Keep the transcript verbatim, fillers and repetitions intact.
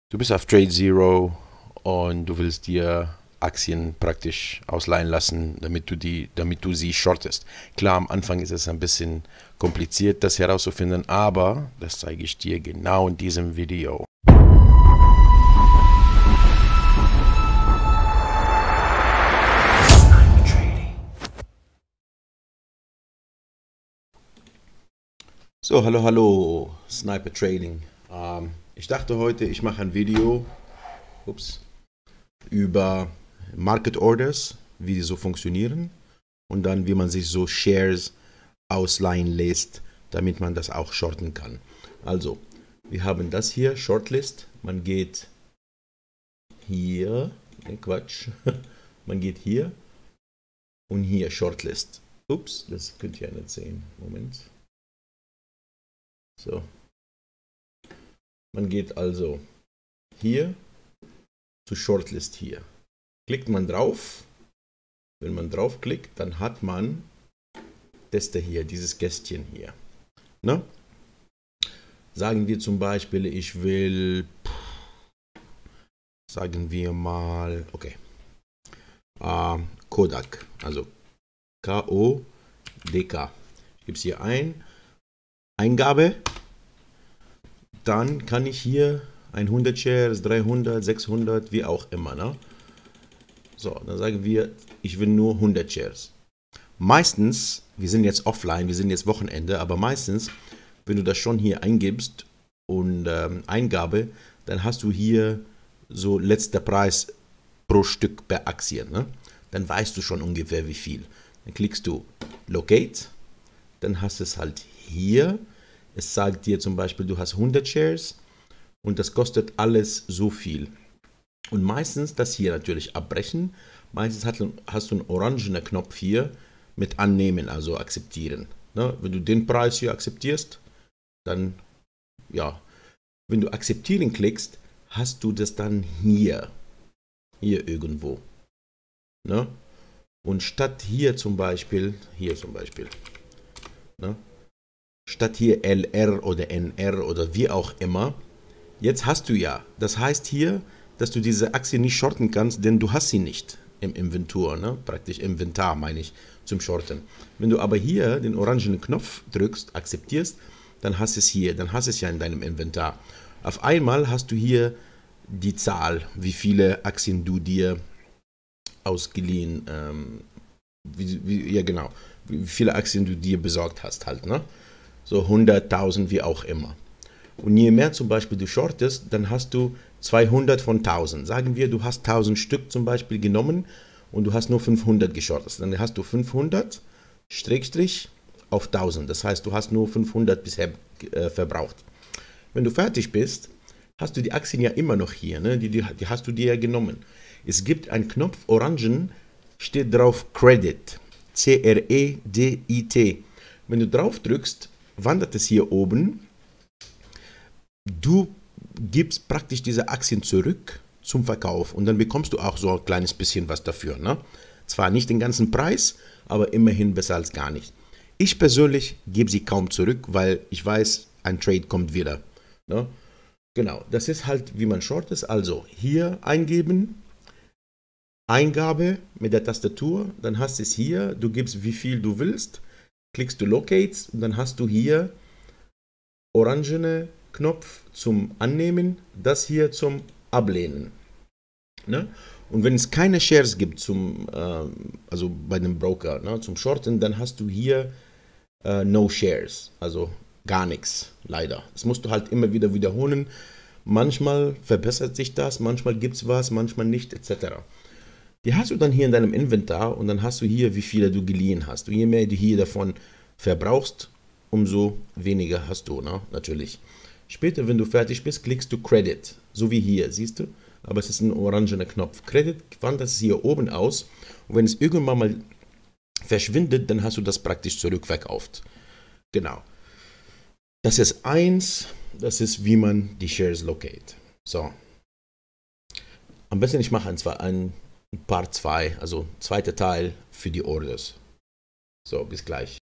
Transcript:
Du bist auf Trade Zero und du willst dir Aktien praktisch ausleihen lassen, damit du die, damit du sie shortest. Klar, am Anfang ist es ein bisschen kompliziert, das herauszufinden, aber das zeige ich dir genau in diesem Video. So, hallo, hallo, Sniper Trading. Ähm, ich dachte heute, ich mache ein Video ups, über Market Orders, wie die so funktionieren und dann, wie man sich so Shares ausleihen lässt, damit man das auch shorten kann. Also, wir haben das hier, Shortlist. Man geht hier, ne, Quatsch, man geht hier und hier Shortlist. Ups, das könnt ihr ja nicht sehen. Moment. So. Man geht also hier zu Shortlist hier. Klickt man drauf. Wenn man draufklickt, dann hat man das da hier, dieses Kästchen hier. Ne? Sagen wir zum Beispiel, ich will, sagen wir mal, okay, äh, Kodak, also K O D K. Ich gebe es hier ein. Eingabe, dann kann ich hier hundert Shares, dreihundert, sechshundert, wie auch immer. Ne? So, dann sagen wir, ich will nur hundert Shares. Meistens, wir sind jetzt offline, wir sind jetzt Wochenende, aber meistens, wenn du das schon hier eingibst und ähm, Eingabe, dann hast du hier so letzter Preis pro Stück per Aktien. Ne? Dann weißt du schon ungefähr wie viel. Dann klickst du Locate, dann hast du es halt hier. Es sagt dir zum Beispiel, du hast hundert Shares und das kostet alles so viel. Und meistens das hier natürlich abbrechen. Meistens hast du einen orangenen Knopf hier mit Annehmen, also akzeptieren. Ne? Wenn du den Preis hier akzeptierst, dann, ja, wenn du akzeptieren klickst, hast du das dann hier, hier irgendwo. Ne? Und statt hier zum Beispiel, hier zum Beispiel, ne? Statt hier L R oder N R oder wie auch immer, jetzt hast du ja, das heißt hier, dass du diese Aktie nicht shorten kannst, denn du hast sie nicht im Inventur, ne? Praktisch Inventar meine ich, zum Shorten. Wenn du aber hier den orangenen Knopf drückst, akzeptierst, dann hast du es hier, dann hast du es ja in deinem Inventar. Auf einmal hast du hier die Zahl, wie viele Aktien du dir ausgeliehen, ähm, wie, wie, ja genau, wie viele Aktien du dir besorgt hast halt, ne? So hunderttausend, wie auch immer. Und je mehr zum Beispiel du shortest, dann hast du zweihundert von tausend. Sagen wir, du hast tausend Stück zum Beispiel genommen und du hast nur fünfhundert geschortet. Dann hast du fünfhundert Schrägstrich auf tausend. Das heißt, du hast nur fünfhundert bisher äh, verbraucht. Wenn du fertig bist, hast du die Aktien ja immer noch hier. Ne? Die, die, die hast du dir ja genommen. Es gibt einen Knopf, orangen, steht drauf Credit. C R E D I T. Wenn du drauf drückst, wandert es hier oben. Du gibst praktisch diese Aktien zurück zum Verkauf und dann bekommst du auch so ein kleines bisschen was dafür. Ne? Zwar nicht den ganzen Preis, aber immerhin besser als gar nicht. Ich persönlich gebe sie kaum zurück, weil ich weiß, ein Trade kommt wieder. Ne? Genau, das ist halt, wie man short ist. Also hier eingeben, Eingabe mit der Tastatur, dann hast du es hier, du gibst wie viel du willst, klickst du Locates und dann hast du hier orangene Knopf zum Annehmen, das hier zum Ablehnen. Ne? Und wenn es keine Shares gibt, zum, äh, also bei dem Broker, ne, zum Shorten, dann hast du hier äh, No Shares, also gar nichts, leider. Das musst du halt immer wieder wiederholen. Manchmal verbessert sich das, manchmal gibt es was, manchmal nicht, et cetera. Die hast du dann hier in deinem Inventar und dann hast du hier, wie viele du geliehen hast. Und je mehr du hier davon verbrauchst, umso weniger hast du, ne? Natürlich. Später, wenn du fertig bist, klickst du Credit, so wie hier, siehst du? Aber es ist ein orangener Knopf. Credit wandert es hier oben aus und wenn es irgendwann mal verschwindet, dann hast du das praktisch zurückverkauft. Genau. Das ist eins, das ist, wie man die Shares locate. So. Am besten, ich mache ein, ein Part zwei, also zweiter Teil für die Orders. So, bis gleich.